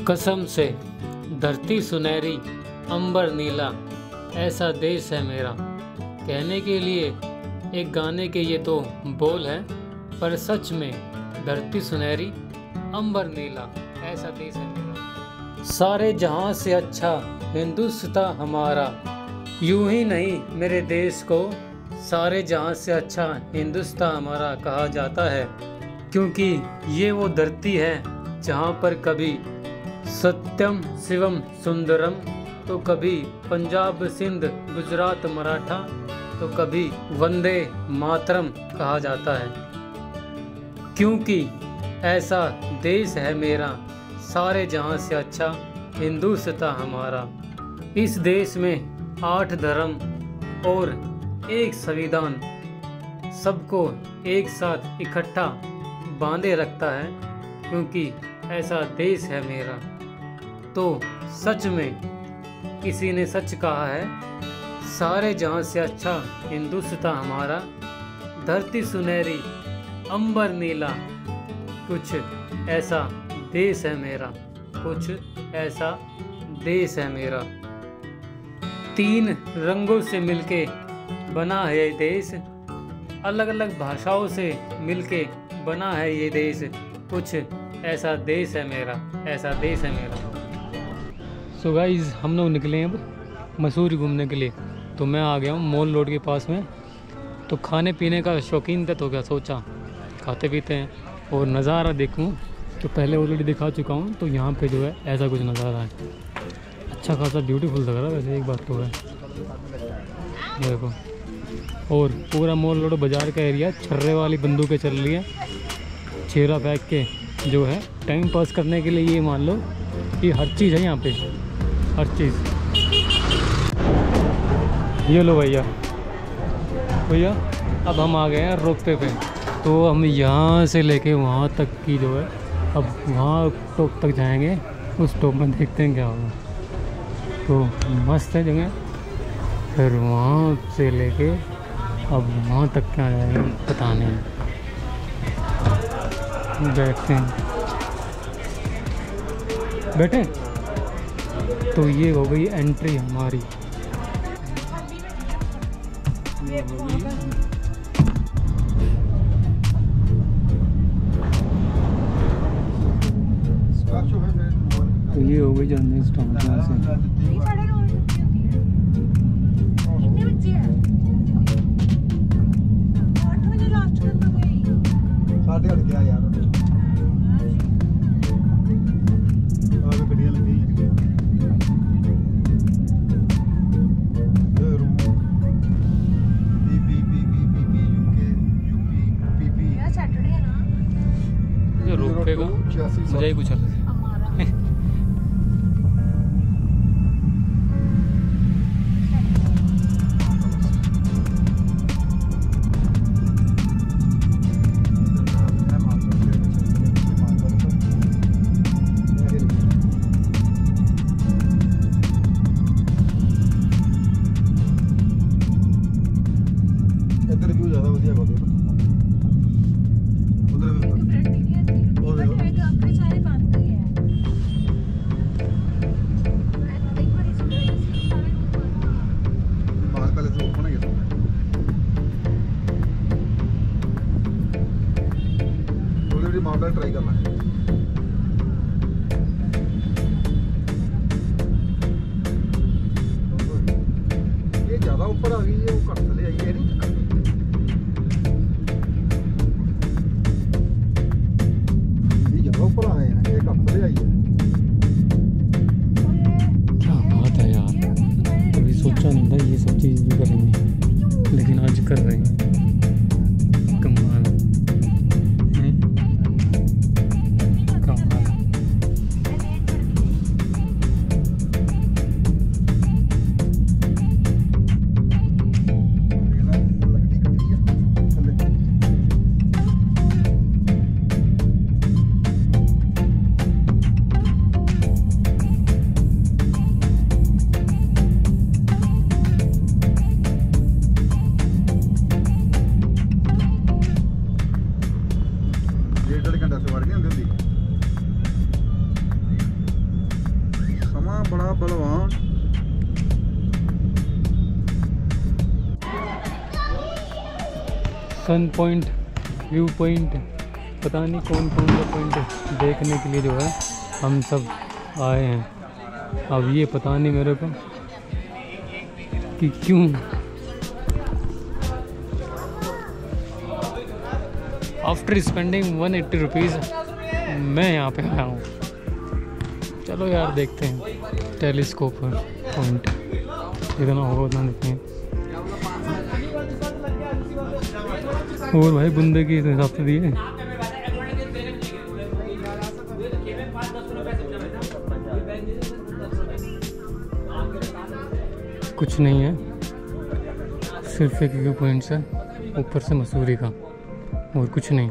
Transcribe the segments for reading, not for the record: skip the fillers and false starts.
कसम से धरती सुनहरी अंबर नीला ऐसा देश है मेरा। कहने के लिए एक गाने के ये तो बोल हैं, पर सच में धरती सुनहरी अंबर नीला ऐसा देश है मेरा। सारे जहां से अच्छा हिंदुस्तान हमारा, यूं ही नहीं मेरे देश को सारे जहां से अच्छा हिंदुस्तान हमारा कहा जाता है, क्योंकि ये वो धरती है जहां पर कभी सत्यम शिवम सुंदरम तो कभी पंजाब सिंध गुजरात मराठा तो कभी वंदे मातरम कहा जाता है। क्योंकि ऐसा देश है मेरा, सारे जहां से अच्छा हिंदुस्तान हमारा। इस देश में 8 धर्म और एक संविधान सबको एक साथ इकट्ठा बांधे रखता है, क्योंकि ऐसा देश है मेरा। तो सच में किसी ने सच कहा है, सारे जहां से अच्छा हिंदुस्तान हमारा, धरती सुनहरी अंबर नीला, कुछ ऐसा देश है मेरा, कुछ ऐसा देश है मेरा। 3 रंगों से मिलके बना है ये देश, अलग अलग भाषाओं से मिलके बना है ये देश, कुछ ऐसा देश है मेरा, ऐसा देश है मेरा। सो गाइस, हम लोग निकले हैं अब मसूरी घूमने के लिए। तो मैं आ गया हूँ मॉल रोड के पास में। तो खाने पीने का शौकीन था, तो क्या सोचा खाते पीते हैं और नज़ारा देखूँ। तो पहले ऑलरेडी दिखा चुका हूँ, तो यहाँ पे जो है ऐसा कुछ नज़ारा है, अच्छा खासा ब्यूटीफुल लग रहा है। वैसे एक बात तो है, देखो, और पूरा मॉल रोड बाज़ार का एरिया, छर्रे वाली बंदूकें चल रही है, चेहरा फेंक के जो है टाइम पास करने के लिए। ये मान लो कि हर चीज़ है यहाँ पे, हर चीज़। ये लो भैया, भैया अब हम आ गए हैं रोपवे पे। तो हम यहाँ से लेके वहाँ तक की जो है, अब वहाँ टॉप तक जाएंगे, उस टॉप में देखते हैं क्या होगा। तो मस्त है जगह। फिर वहाँ से लेके अब वहाँ तक क्या जाएंगे पता नहीं, बैठते हैं, बैठे। तो ये हो गई एंट्री हमारी। तो ये हो गई जर्नी स्टार्ट से। मजा ही कुछ अलग है। ट्राई करना है। ये ज्यादा ऊपर आ गई है, वो घट थले आई है नहीं। ये ज्यादा ऊपर आए हैं, ये घट थले आई है। क्या बात है यार, कभी सोचा नहीं था ये सब चीज़ भी करेंगे, लेकिन आज कर रहे हैं। कमाल है। बलवान। सन पॉइंट, व्यू पॉइंट, पता नहीं कौन कौन सा पॉइंट देखने के लिए जो है हम सब आए हैं। अब ये पता नहीं मेरे को कि क्यों। आफ्टर स्पेंडिंग 180 रुपीज़ मैं यहाँ पे आया हूँ। चलो यार देखते हैं टेलीस्कोप पॉइंट, जितना होगा उतना देखते हैं। और भाई बंदे के हिसाब से दिए। कुछ नहीं है, सिर्फ एक व्यू पॉइंट है ऊपर से मसूरी का, और कुछ नहीं।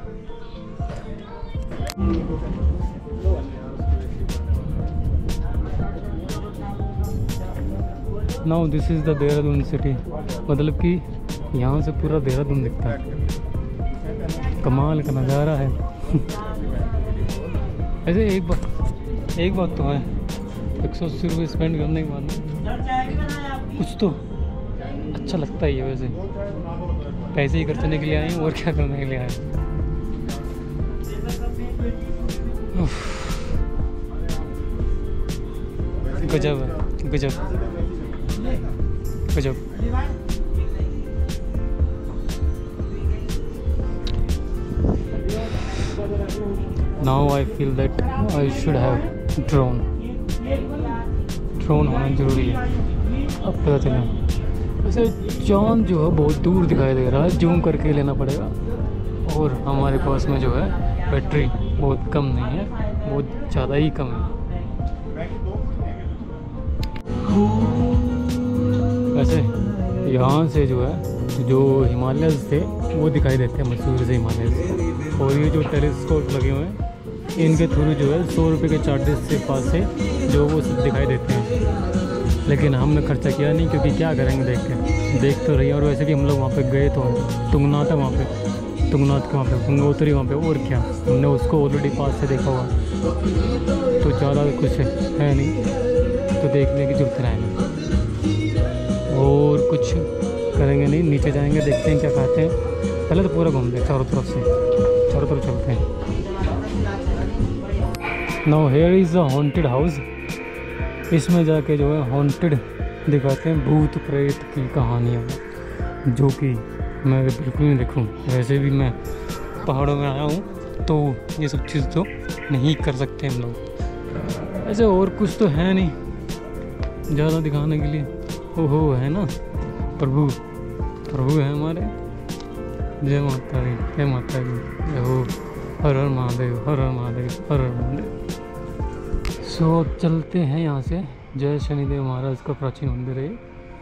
Now this is the Dehradun city, मतलब कि यहाँ से पूरा देहरादून दिखता है। कमाल का नज़ारा है। ऐसे एक बात तो है, 180 रुपये स्पेंड करने के बाद कुछ तो अच्छा लगता ही है। वैसे पैसे ही खर्चने के लिए आए हैं, और क्या करने के लिए आए हैं। गजब है, गजब गजब। Now I feel that I should have drone होना जरूरी है। अब पता चला वैसे चांद जो है बहुत दूर दिखाई दे रहा है, जूम करके लेना पड़ेगा। और हमारे पास में जो है बैटरी बहुत कम नहीं है, बहुत ज़्यादा ही कम है। वैसे यहाँ से जो है जो हिमालयस थे वो दिखाई देते हैं, मसूरी से हिमालयस। और ये जो टेलीस्कोप लगे हुए हैं इनके थ्रू जो है 100 रुपये के चार्जेस से पास से जो वो सब दिखाई देते हैं। लेकिन हमने खर्चा किया नहीं, क्योंकि क्या करेंगे देख तो रही है। और वैसे भी हम लोग वहाँ पे गए तो तुंगनाथ है, वहाँ पे तुंगनाथ के वहाँ पे गंगोत्री वहाँ पे, और क्या हमने उसको ऑलरेडी पास से देखा हुआ, तो ज़्यादा कुछ है नहीं, तो देखने की जरूरत रहेगी। और कुछ करेंगे नहीं, नीचे जाएंगे, देखते हैं क्या खाते हैं। पहले तो पूरा घूमते हैं चारों तरफ चलते हैं। Now here is a haunted house. इसमें जाके जो है हॉन्टेड दिखाते हैं, भूत प्रेत की कहानियाँ, जो कि मैं बिल्कुल नहीं देखूँ। वैसे भी मैं पहाड़ों में आया हूँ, तो ये सब चीज़ तो नहीं कर सकते हम लोग। ऐसे और कुछ तो है नहीं ज़्यादा दिखाने के लिए। ओहो है ना, प्रभु है हमारे। जय माता दी, जय माता दी, जय हो, हर हर महादेव, हर हर महादेव, हर हर महादेव। सो चलते हैं यहाँ से। जय शनिदेव महाराज का प्राचीन मंदिर है।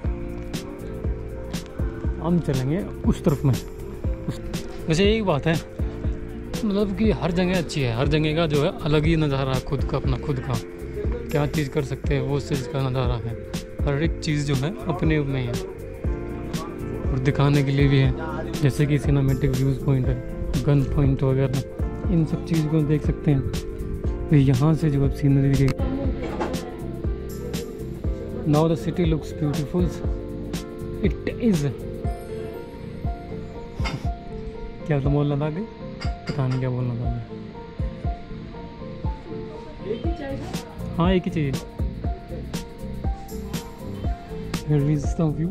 हम चलेंगे उस तरफ में। वैसे एक बात है, मतलब कि हर जगह अच्छी है, हर जगह का जो है अलग ही नज़ारा है, खुद का अपना खुद का क्या चीज़ कर सकते हैं वो चीज़ का नज़ारा है। हर एक चीज़ जो है अपने में है और दिखाने के लिए भी है। जैसे कि सिनेमैटिक व्यूज़ पॉइंट है, गन पॉइंट वगैरह, इन सब चीज़ को देख सकते हैं। तो यहाँ से जो अब सीनरी दिखेगी। Now the city looks beautiful, it is. क्या तो बोलना था आगे, पता नहीं क्या बोलना था। हाँ एक ही चाहिए। Here is the view.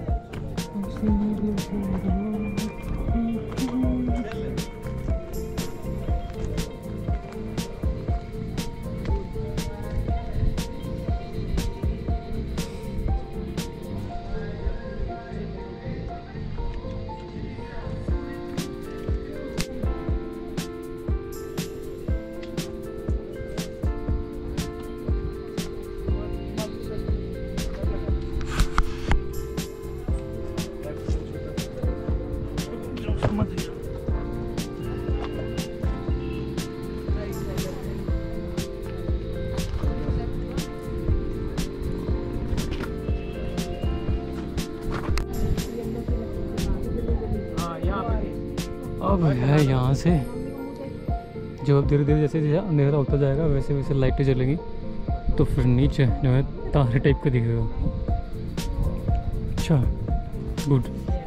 अब है यहाँ से जो अब धीरे धीरे जैसे जैसे अंधेरा होता जाएगा वैसे वैसे लाइटें जलेंगी तो फिर नीचे जो है तारे टाइप का दिखेगा। अच्छा, good.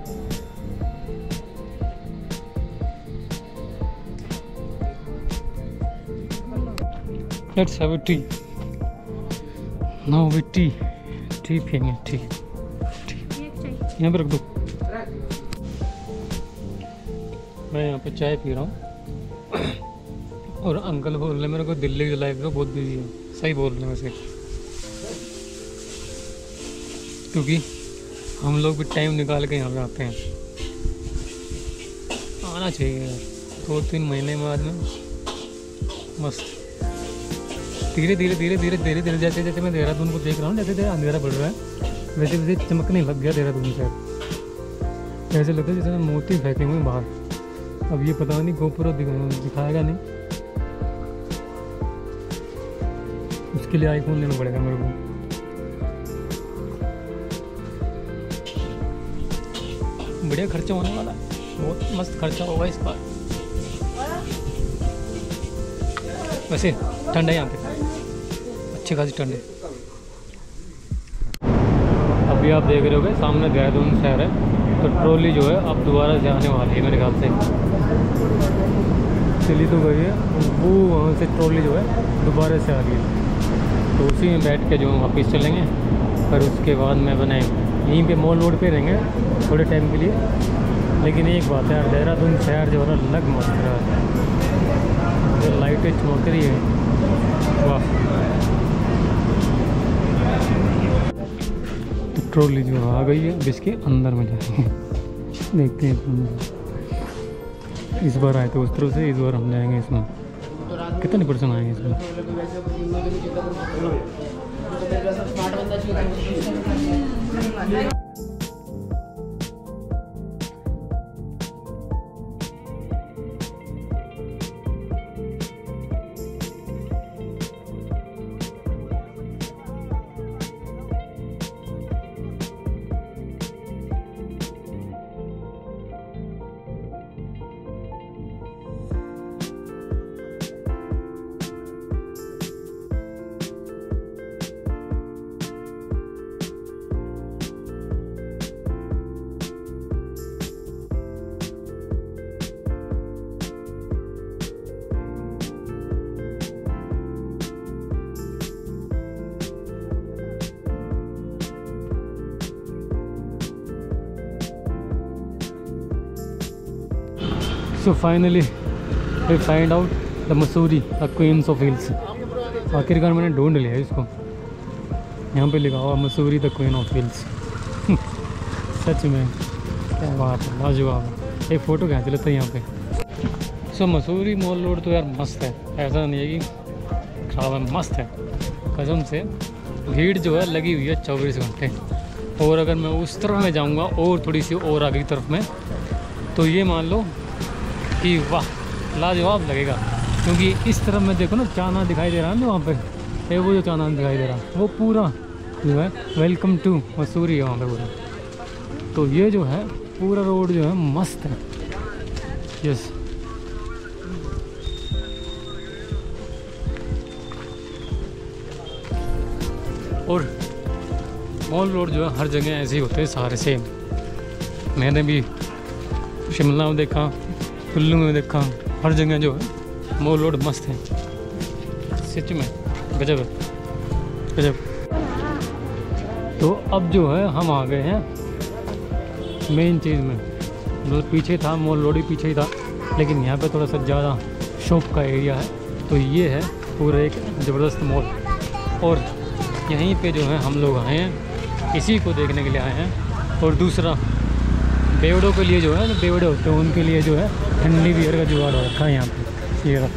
Let's have a tea. Now we tea पियेंगे। टी यहाँ पे रख दो। मैं यहाँ पे चाय पी रहा हूँ और अंकल बोल रहे मेरे को दिल्ली की लाइफ में बहुत बिजी है। सही बोल रहे हैं वैसे, क्योंकि हम लोग भी टाइम निकाल के यहाँ पे आते हैं। आना चाहिए यार, 2-3 महीने बाद में मस्त। धीरे धीरे धीरे धीरे धीरे धीरे जैसे जैसे मैं देहरादून को देख रहा हूँ, जैसे जैसे अंधेरा बढ़ रहा है वैसे वैसे चमकने लग गया देहरादून से। ऐसे लगता है जैसे मोती फेंके हुए बाहर। अब ये पता नहीं गोप्रो दिखाएगा नहीं, उसके लिए आईफोन लेना पड़ेगा मेरे को। बढ़िया खर्चा होने वाला है, बहुत मस्त खर्चा होगा इस बार। वैसे ठंड है यहाँ पे, अच्छी खासी ठंड है। अभी आप देख रहे होगे सामने देहरादून शहर है, तो ट्रॉली जो है अब दोबारा से आने वाली है मेरे ख्याल से। चली तो गई है वो, वहाँ से ट्रॉली जो है दोबारा से आ रही है, तो उसी में बैठ के जो वापस चलेंगे। पर उसके बाद में बनाए यहीं पे मॉल रोड पे रहेंगे थोड़े टाइम के लिए। लेकिन एक बात है यार, देहरादून शहर जो है ना अलग मस्त रहा है, जो लाइटें चमक रही है, वाह। तो ट्रॉली जो आ गई है, अब इसके अंदर में जाएंगे, देखते हैं। इस बार आए थे उस तरफ से, इस बार हम जाएंगे इसमें। कितने पर्सन आएंगे इसमें? So finally we find out the Mussoorie, the Queens of Hills। आखिरकार मैंने ढूंढ लिया इसको। यहाँ पे लिखा हुआ Mussoorie the queen of hills. सच में क्या बात है, लाजवाब। एक फ़ोटो खींच लेते हैं यहाँ पे। सो मसूरी मॉल रोड तो यार मस्त है, ऐसा नहीं है कि खराब है, मस्त है कसम से। भीड़ जो है लगी हुई है 24 घंटे। और अगर मैं उस तरफ में जाऊँगा और थोड़ी सी और आगे की तरफ में, तो ये मान लो कि वाह लाजवाब लगेगा। क्योंकि इस तरफ में देखो ना, चांदना दिखाई दे रहा है ना वहाँ पे, वो जो चांदना दिखाई दे रहा है वो पूरा जो है वेलकम टू मसूरी है वहाँ पे पूरा। तो ये जो है पूरा रोड जो है मस्त है। यस, और मॉल रोड जो है हर जगह ऐसे ही होते हैं सारे सेम। मैंने भी शिमला में देखा, कुल्लू में देखा, हर जगह जो है मॉल रोड मस्त है। सच में गजब है, गजब। तो अब जो है हम आ गए हैं मेन चीज़ में। मतलब पीछे था मॉल रोड ही पीछे ही था, लेकिन यहाँ पे थोड़ा सा ज़्यादा शॉप का एरिया है। तो ये है पूरा एक ज़बरदस्त मॉल, और यहीं पे जो है हम लोग आए हैं, इसी को देखने के लिए आए हैं। और दूसरा बेवड़ों के लिए जो है, बेवड़े होते हैं उनके लिए जो है ठंडी बियर का जुगाड़ हो रखा है यहाँ पे, ये।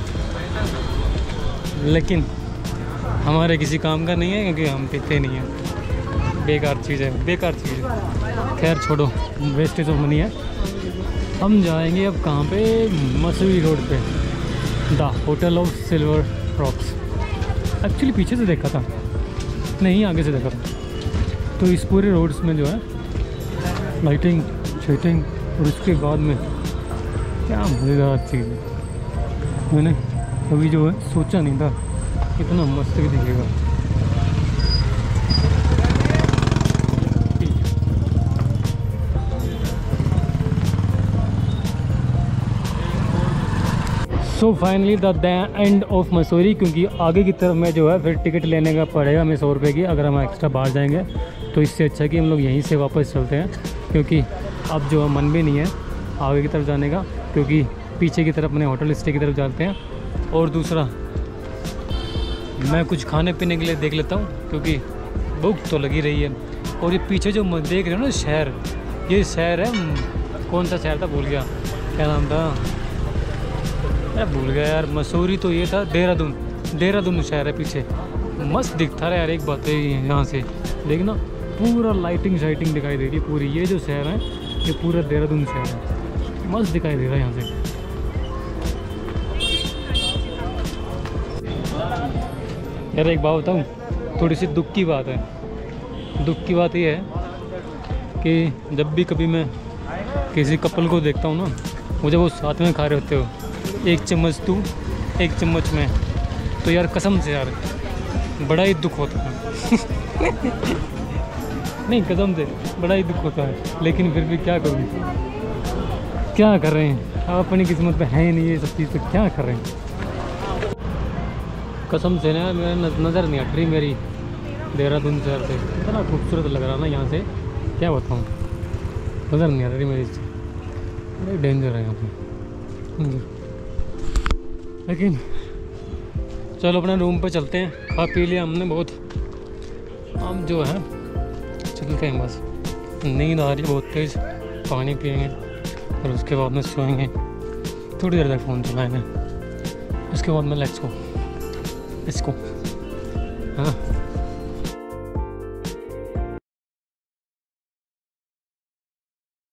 लेकिन हमारे किसी काम का नहीं है, क्योंकि हम पीते नहीं हैं। बेकार चीज़ है, बेकार चीज़ है। खैर छोड़ो, वेस्टेज ऑफ मनी है। हम जाएंगे अब कहाँ पे? मसूरी रोड पे, the hotel of silver rocks. Actually पीछे से देखा था, नहीं आगे से देखा था। तो इस पूरे रोड्स में जो है लाइटिंग शेटिंग, और उसके बाद में क्या मज़ेदार चीज़ है। मैंने अभी जो है सोचा नहीं था इतना मस्त भी दिखेगा। So finally the end of Mussoorie, क्योंकि आगे की तरफ में जो है फिर टिकट लेने का पड़ेगा हमें 100 रुपये की, अगर हम एक्स्ट्रा बाहर जाएंगे। तो इससे अच्छा कि हम लोग यहीं से वापस चलते हैं, क्योंकि अब जो मन भी नहीं है आगे की तरफ जाने का, क्योंकि पीछे की तरफ अपने होटल स्टे की तरफ जाते हैं। और दूसरा मैं कुछ खाने पीने के लिए देख लेता हूँ, क्योंकि भूख तो लगी रही है। और ये पीछे जो देख रहे हो ना शहर, ये शहर है, कौन सा शहर था भूल गया, क्या नाम था यार, भूल गया यार। मसूरी तो ये था, देहरादून शहर है पीछे। मस्त दिखता है यार। एक बात है यहाँ से देखना, पूरा लाइटिंग शाइटिंग दिखाई दे रही है पूरी। ये जो शहर है ये पूरा देहरादून शहर है, मस्त दिखाई दे रहा है यहाँ से। यार एक बात बताऊँ, थोड़ी सी दुख की बात है। दुख की बात ये है कि जब भी कभी मैं किसी कपल को देखता हूँ ना, मुझे वो साथ में खा रहे होते हो, एक चम्मच तू एक चम्मच में, तो यार कसम से यार बड़ा ही दुख होता है। नहीं कसम से बड़ा ही दुख होता है, लेकिन फिर भी क्या करूँ, क्या कर रहे हैं, अब अपनी किस्मत में है ही नहीं ये सब चीज़, तो क्या कर रहे हैं। कसम से ना मेरा नज़र नहीं हट रही मेरी देहरादून शहर से। इतना खूबसूरत लग रहा ना यहाँ से, क्या बताऊँ, नज़र नहीं हट रही मेरी। बड़ी डेंजर है यहाँ पे। लेकिन चलो अपने रूम पे चलते हैं, खा पी लिया हमने बहुत। हम जो है चलते हैं, बस नींद आ रही है बहुत तेज़, पानी पिएंगे और उसके बाद में सोएंगे, थोड़ी देर तक फ़ोन चलाएंगे, उसके बाद में लेट्स गो हाँ।